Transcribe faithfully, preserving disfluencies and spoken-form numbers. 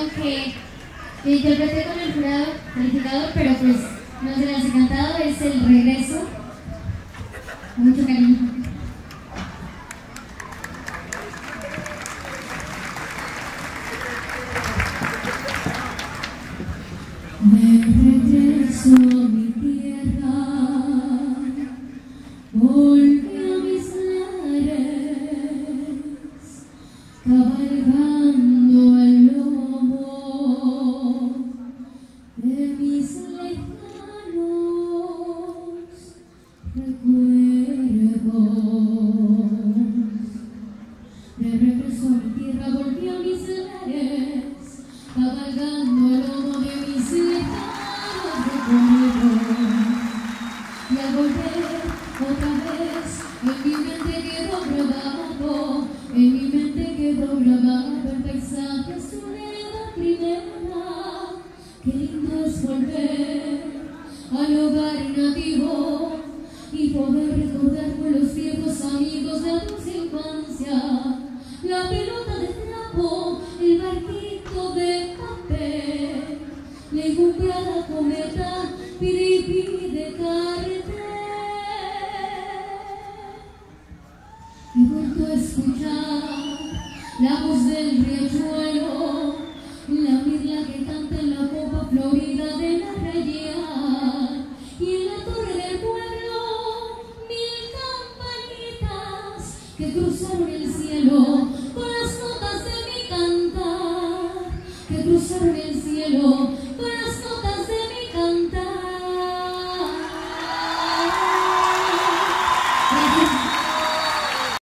que interpreté con el jurado calificador, pero pues no se las he cantado, es El Regreso. Con mucho cariño. Me regreso a mi tierra, volví a mis lares, cabalgando el lomo de mis lejanos recuerdos. Me regreso a mi tierra, volví a mis lares, cabalgando el lomo de mis lejanos recuerdos. Y al volver otra vez, en mi mente quedó grabado, en mi mente quedó grabado el paisaje azul de la primera. Qué lindo es volver al hogar nativo y poder recordar con los viejos amigos de tu infancia. La pelota de trapo, el barquito de papel, legumbrada cometa, piripi de cartel. He vuelto a escuchar la voz del riachuelo, la mirla que canta en la copa florida de la real, y en la torre del pueblo mil campanitas que cruzaron el cielo con las notas de mi cantar, que cruzaron el cielo